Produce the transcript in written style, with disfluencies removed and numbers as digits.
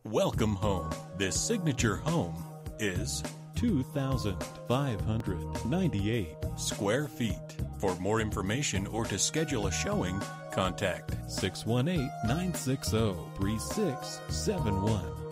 Welcome home. This signature home is 2,598 square feet. For more information or to schedule a showing, contact 618-960-3671.